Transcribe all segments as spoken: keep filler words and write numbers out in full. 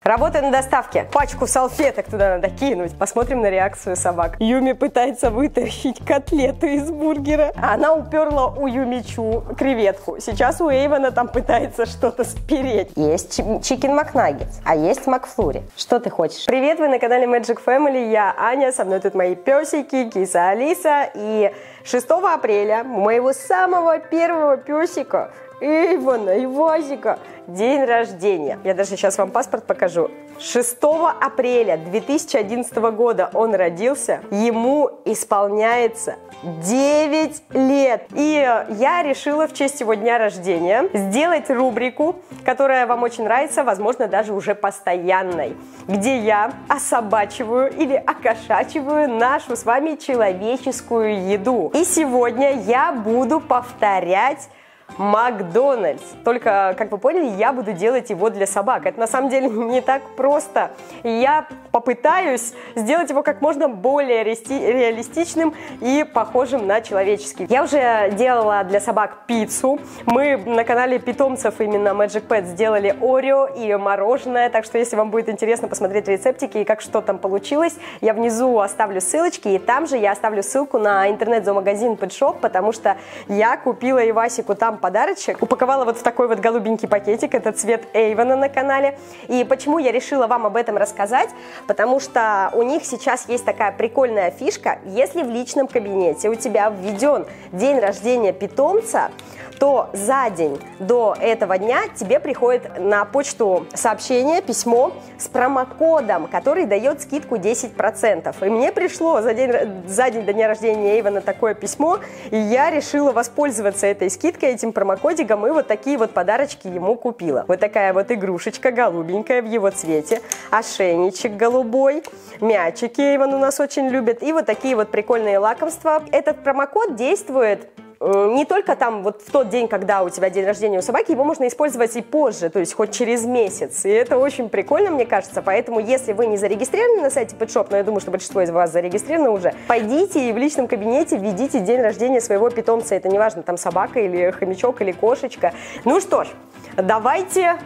Работа на доставке. Пачку салфеток туда надо кинуть. Посмотрим на реакцию собак. Юми пытается вытащить котлету из бургера. Она уперла у Юмичу креветку. Сейчас у Эйвона там пытается что-то спереть. Есть чикен макнаггетс, а есть макфлури. Что ты хочешь? Привет, вы на канале Magic Family. Я Аня, со мной тут мои песики, киса Алиса. И шестого апреля у моего самого первого песика Эйвона, Ивасика, день рождения. Я даже сейчас вам паспорт покажу. шестого апреля две тысячи одиннадцатого года он родился. Ему исполняется девять лет. И я решила в честь его дня рождения сделать рубрику, которая вам очень нравится, возможно, даже уже постоянной, где я особачиваю или окошачиваю нашу с вами человеческую еду. И сегодня я буду повторять Макдональдс. Только, как вы поняли, я буду делать его для собак. Это на самом деле не так просто. Я попытаюсь сделать его как можно более реалистичным и похожим на человеческий. Я уже делала для собак пиццу. Мы на канале питомцев именно Magic Pet сделали Орео и мороженое. Так что, если вам будет интересно посмотреть рецептики и как что там получилось, я внизу оставлю ссылочки. И там же я оставлю ссылку на интернет-зоомагазин Pet Shop, потому что я купила Ивасику там подарочек. Упаковала вот в такой вот голубенький пакетик. Это цвет Эйвона на канале. И почему я решила вам об этом рассказать? Потому что у них сейчас есть такая прикольная фишка. Если в личном кабинете у тебя введен день рождения питомца, то за день до этого дня тебе приходит на почту сообщение, письмо с промокодом, который дает скидку десять процентов. И мне пришло за день, за день до дня рождения Эйвона такое письмо, и я решила воспользоваться этой скидкой, этим промокодиком, и вот такие вот подарочки ему купила. Вот такая вот игрушечка голубенькая в его цвете, ошейничек голубой, мячики Эйвон у нас очень любит, и вот такие вот прикольные лакомства. Этот промокод действует не только там вот в тот день, когда у тебя день рождения у собаки, его можно использовать и позже, то есть хоть через месяц. И это очень прикольно, мне кажется. Поэтому, если вы не зарегистрированы на сайте Pet Shop, но я думаю, что большинство из вас зарегистрировано уже, пойдите и в личном кабинете введите день рождения своего питомца. Это не важно, там собака или хомячок или кошечка. Ну что ж, давайте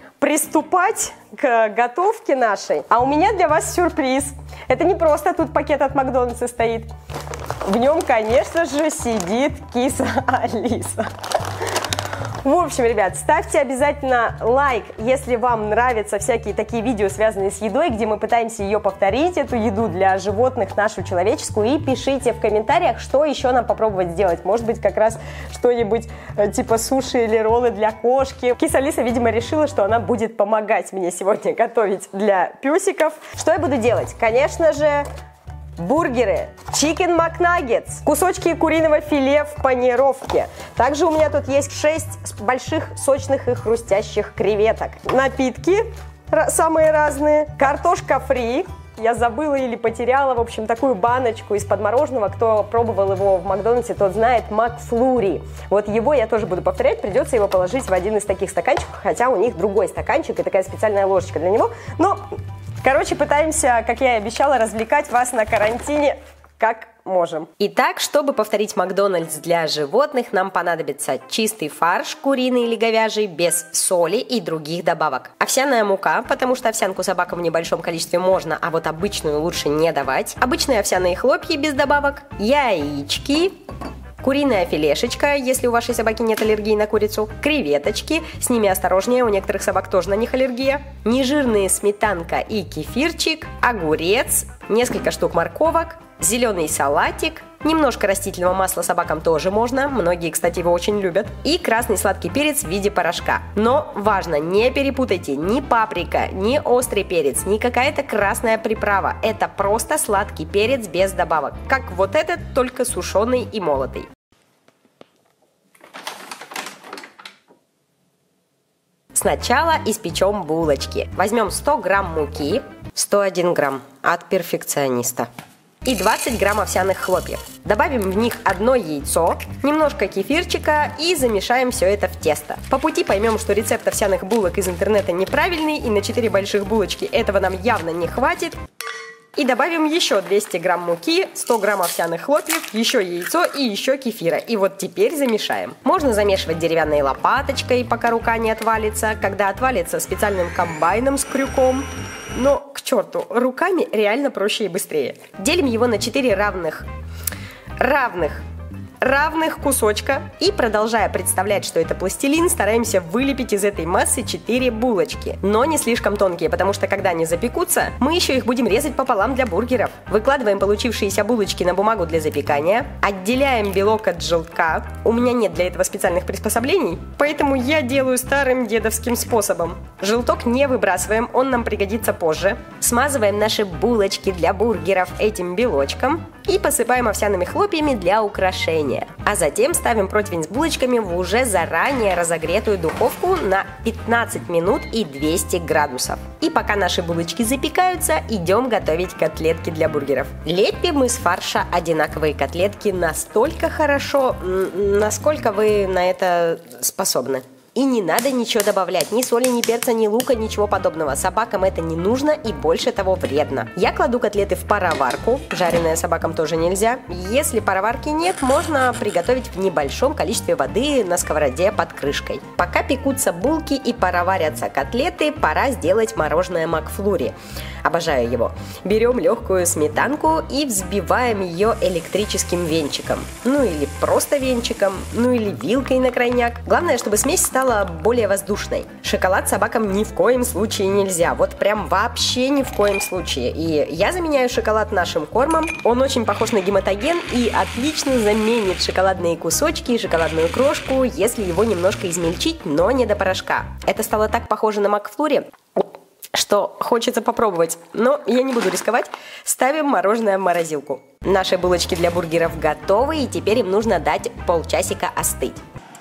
приступать к готовке нашей. А у меня для вас сюрприз. Это не просто тут пакет от Макдональдса стоит. В нем, конечно же, сидит киса Алиса. В общем, ребят, ставьте обязательно лайк, если вам нравятся всякие такие видео, связанные с едой, где мы пытаемся ее повторить, эту еду для животных, нашу человеческую, и пишите в комментариях, что еще нам попробовать сделать. Может быть, как раз что-нибудь типа суши или роллы для кошки. Киса Алиса, видимо, решила, что она будет помогать мне сегодня готовить для песиков. Что я буду делать? Конечно же, бургеры, чикен макнаггетс, кусочки куриного филе в панировке. Также у меня тут есть шесть больших сочных и хрустящих креветок. Напитки самые разные. Картошка фри. Я забыла или потеряла, в общем, такую баночку из-под мороженого. Кто пробовал его в Макдональдсе, тот знает макфлури. Вот его я тоже буду повторять. Придется его положить в один из таких стаканчиков, хотя у них другой стаканчик и такая специальная ложечка для него. Но, короче, пытаемся, как я и обещала, развлекать вас на карантине как можем. Итак, чтобы повторить Макдональдс для животных, нам понадобится чистый фарш, куриный или говяжий, без соли и других добавок. Овсяная мука, потому что овсянку собакам в небольшом количестве можно, а вот обычную лучше не давать. Обычные овсяные хлопья без добавок. Яички. Куриная филешечка, если у вашей собаки нет аллергии на курицу. Креветочки, с ними осторожнее, у некоторых собак тоже на них аллергия. Нежирные сметанка и кефирчик. Огурец, несколько штук морковок. Зеленый салатик, немножко растительного масла собакам тоже можно, многие, кстати, его очень любят, и красный сладкий перец в виде порошка. Но важно, не перепутайте, ни паприка, ни острый перец, ни какая-то красная приправа, это просто сладкий перец без добавок, как вот этот, только сушеный и молотый. Сначала испечем булочки. Возьмем сто грамм муки, сто один грамм от перфекциониста. И двадцать грамм овсяных хлопьев. Добавим в них одно яйцо, немножко кефирчика и замешаем все это в тесто. По пути поймем, что рецепт овсяных булок из интернета неправильный, и на четыре больших булочки этого нам явно не хватит. И добавим еще двести грамм муки, сто грамм овсяных хлопьев, еще яйцо и еще кефира. И вот теперь замешаем. Можно замешивать деревянной лопаточкой, пока рука не отвалится. Когда отвалится, специальным комбайном с крюком. Но, к черту, руками реально проще и быстрее. Делим его на четыре равных, равных, равных кусочка. И, продолжая представлять, что это пластилин, стараемся вылепить из этой массы четыре булочки. Но не слишком тонкие, потому что, когда они запекутся, мы еще их будем резать пополам для бургеров. Выкладываем получившиеся булочки на бумагу для запекания. Отделяем белок от желтка. У меня нет для этого специальных приспособлений, поэтому я делаю старым дедовским способом. Желток не выбрасываем, он нам пригодится позже. Смазываем наши булочки для бургеров этим белочком и посыпаем овсяными хлопьями для украшения. А затем ставим противень с булочками в уже заранее разогретую духовку на пятнадцать минут и двести градусов. И пока наши булочки запекаются, идем готовить котлетки для бургеров. Лепим мы с фарша одинаковые котлетки настолько хорошо, насколько вы на это способны. И не надо ничего добавлять, ни соли, ни перца, ни лука, ничего подобного. Собакам это не нужно и больше того вредно. Я кладу котлеты в пароварку, жареные собакам тоже нельзя. Если пароварки нет, можно приготовить в небольшом количестве воды на сковороде под крышкой. Пока пекутся булки и пароварятся котлеты, пора сделать мороженое Макфлури. Обожаю его. Берем легкую сметанку и взбиваем ее электрическим венчиком. Ну или просто венчиком, ну или вилкой на крайняк. Главное, чтобы смесь стала более воздушной. Шоколад собакам ни в коем случае нельзя. Вот прям вообще ни в коем случае. И я заменяю шоколад нашим кормом. Он очень похож на гематоген и отлично заменит шоколадные кусочки и шоколадную крошку, если его немножко измельчить, но не до порошка. Это стало так похоже на Макфлури, что хочется попробовать, но я не буду рисковать. Ставим мороженое в морозилку. Наши булочки для бургеров готовы, и теперь им нужно дать полчасика остыть.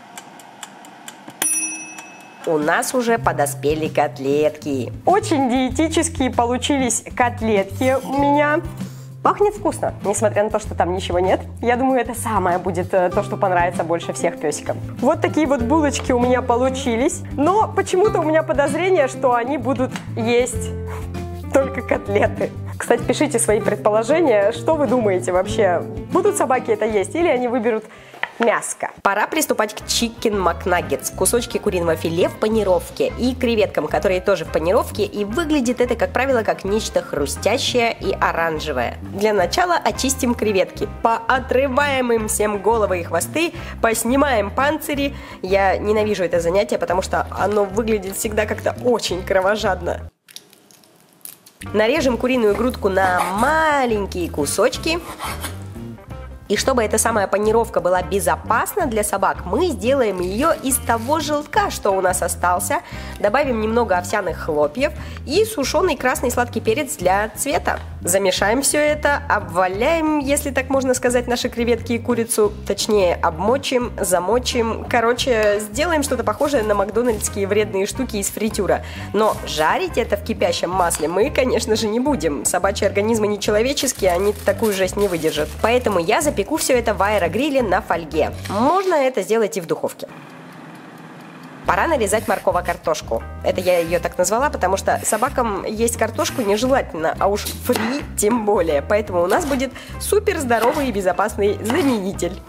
У нас уже подоспели котлетки. Очень диетические получились котлетки у меня. Пахнет вкусно, несмотря на то, что там ничего нет. Я думаю, это самое будет то, что понравится больше всех песикам. Вот такие вот булочки у меня получились. Но почему-то у меня подозрение, что они будут есть только котлеты. Кстати, пишите свои предположения, что вы думаете вообще. Будут собаки это есть или они выберут мяско? Пора приступать к чикен макнаггетс. Кусочки куриного филе в панировке и креветкам, которые тоже в панировке. И выглядит это, как правило, как нечто хрустящее и оранжевое. Для начала очистим креветки. Поотрываем им всем головы и хвосты. Поснимаем панцири. Я ненавижу это занятие, потому что оно выглядит всегда как-то очень кровожадно. Нарежем куриную грудку на маленькие кусочки. И чтобы эта самая панировка была безопасна для собак, мы сделаем ее из того желтка, что у нас остался. Добавим немного овсяных хлопьев и сушеный красный сладкий перец для цвета. Замешаем все это, обваляем, если так можно сказать, наши креветки и курицу. Точнее, обмочим, замочим. Короче, сделаем что-то похожее на макдональдские вредные штуки из фритюра. Но жарить это в кипящем масле мы, конечно же, не будем. Собачьи организмы нечеловеческие, они такую жесть не выдержат. Поэтому я запеку все это в аэрогриле на фольге. Можно это сделать и в духовке. Пора нарезать морково-картошку. Это я ее так назвала, потому что собакам есть картошку нежелательно, а уж фри тем более. Поэтому у нас будет супер здоровый и безопасный заменитель.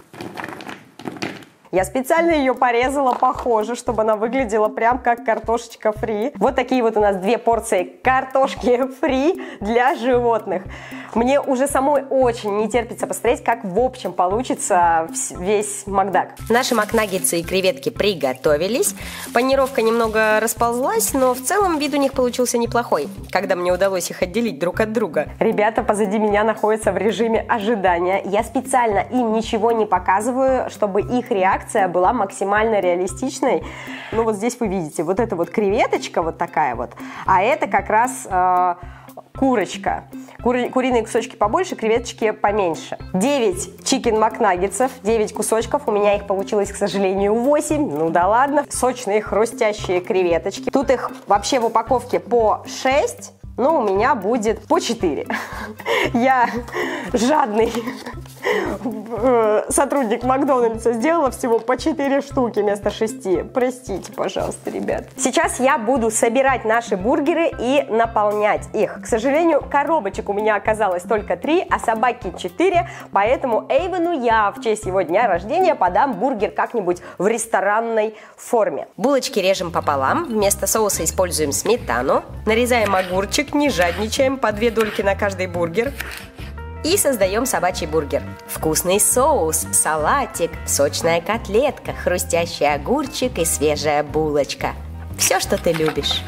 Я специально ее порезала похоже, чтобы она выглядела прям как картошечка фри. Вот такие вот у нас две порции картошки фри для животных. Мне уже самой очень не терпится посмотреть, как в общем получится весь макдак. Наши макнаггетсы и креветки приготовились. Панировка немного расползлась, но в целом вид у них получился неплохой, когда мне удалось их отделить друг от друга. Ребята позади меня находятся в режиме ожидания. Я специально им ничего не показываю, чтобы их реакция была максимально реалистичной. Ну вот здесь вы видите, вот эта вот креветочка вот такая вот, а это как раз э, курочка. Кури, куриные кусочки побольше, креветочки поменьше. девять чикен макнаггетсов, девять кусочков. У меня их получилось, к сожалению, восемь. Ну да ладно. Сочные хрустящие креветочки. Тут их вообще в упаковке по шесть. Но у меня будет по четыре. Я жадный сотрудник Макдональдса сделала всего по четыре штуки вместо шести. Простите, пожалуйста, ребят. Сейчас я буду собирать наши бургеры и наполнять их. К сожалению, коробочек у меня оказалось только три, а собаки четыре, поэтому Эйвену я в честь его дня рождения подам бургер как-нибудь в ресторанной форме. Булочки режем пополам, вместо соуса используем сметану, нарезаем огурчик, не жадничаем, по две дольки на каждый бургер. И создаем собачий бургер. Вкусный соус, салатик, сочная котлетка, хрустящий огурчик и свежая булочка. Все, что ты любишь.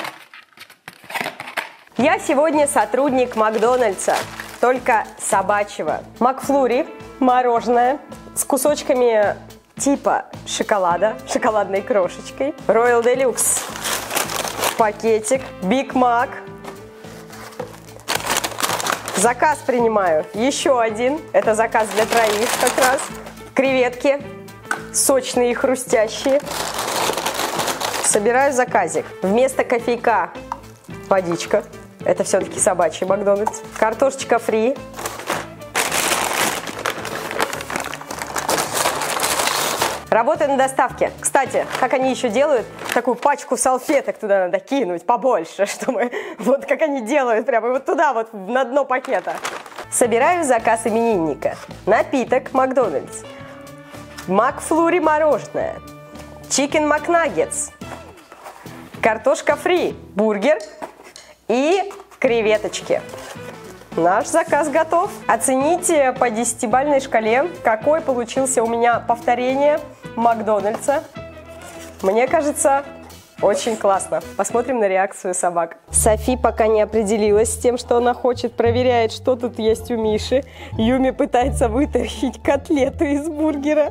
Я сегодня сотрудник Макдональдса, только собачьего. Макфлури, мороженое с кусочками типа шоколада, шоколадной крошечкой. Royal Deluxe, пакетик, Big Mac. Заказ принимаю. Еще один. Это заказ для троих как раз. Креветки. Сочные и хрустящие. Собираю заказик. Вместо кофейка водичка. Это все-таки собачий Макдональдс. Картошечка фри. Работаю на доставке. Кстати, как они еще делают, такую пачку салфеток туда надо кинуть побольше, чтобы вот как они делают, прямо вот туда вот на дно пакета. Собираю заказ именинника. Напиток Макдональдс. Макфлури мороженое. Чикен Макнаггетс. Картошка фри. Бургер. И креветочки. Наш заказ готов. Оцените по десятибалльной шкале, какой получился у меня повторение Макдональдса. Мне кажется, очень классно. Посмотрим на реакцию собак. Софи пока не определилась с тем, что она хочет, проверяет, что тут есть у Миши. Юми пытается вытащить котлету из бургера.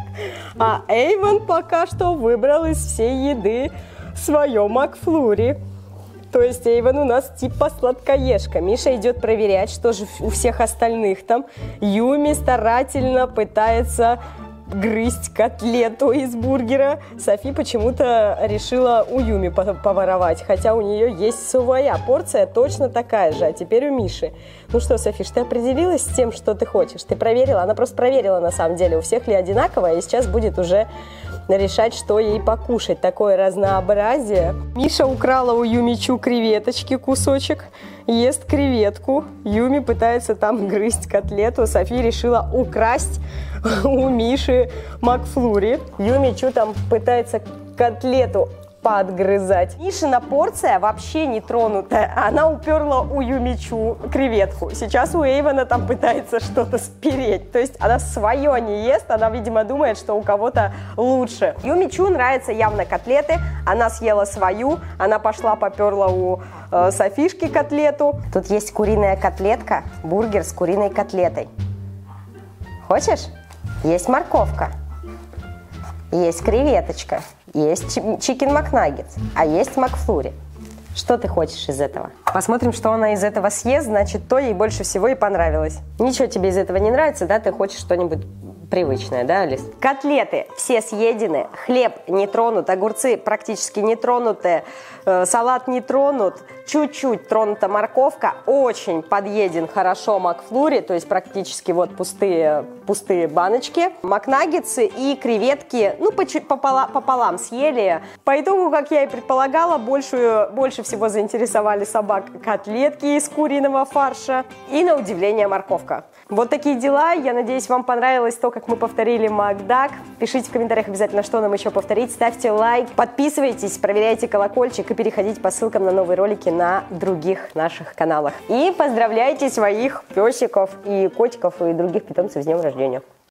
А Эйвен пока что выбрал из всей еды свое Макфлури. То есть Эйвен у нас типа сладкоежка. Миша идет проверять, что же у всех остальных там. Юми старательно пытается грызть котлету из бургера. Софи почему-то решила у Юми поворовать, хотя у нее есть своя порция, точно такая же, а теперь у Миши. Ну что, Софиш, ты определилась с тем, что ты хочешь? Ты проверила? Она просто проверила на самом деле, у всех ли одинаково, и сейчас будет уже решать, что ей покушать. Такое разнообразие. Миша украла у Юмичу креветочки кусочек, ест креветку. Юми пытается там грызть котлету. Софи решила украсть у Миши Макфлури. Юмичу там пытается котлету подгрызать. Мишина порция вообще не тронутая. Она уперла у Юмичу креветку. Сейчас у Эйвена там пытается что-то спереть. То есть она свое не ест. Она, видимо, думает, что у кого-то лучше. Юмичу нравятся явно котлеты. Она съела свою. Она пошла, поперла у э, Софишки котлету. Тут есть куриная котлетка. Бургер с куриной котлетой. Хочешь? Есть морковка. Есть креветочка. Есть чикен Макнаггетс, а есть Макфлури. Что ты хочешь из этого? Посмотрим, что она из этого съест, значит, то ей больше всего и понравилось. Ничего тебе из этого не нравится, да? Ты хочешь что-нибудь привычное, да, Алис? Котлеты все съедены, хлеб не тронут, огурцы практически не тронуты, э, салат не тронут, чуть-чуть тронута морковка, очень подъеден хорошо Макфлури, то есть практически вот пустые, пустые баночки. Макнаггетсы и креветки, ну, пополам, пополам съели. По итогу, как я и предполагала, больше, больше всего заинтересовали собак котлетки из куриного фарша и, на удивление, морковка. Вот такие дела. Я надеюсь, вам понравилось то, как мы повторили Макдак. Пишите в комментариях обязательно, что нам еще повторить. Ставьте лайк, подписывайтесь, проверяйте колокольчик и переходите по ссылкам на новые ролики на других наших каналах. И поздравляйте своих песиков и котиков и других питомцев с днем рождения.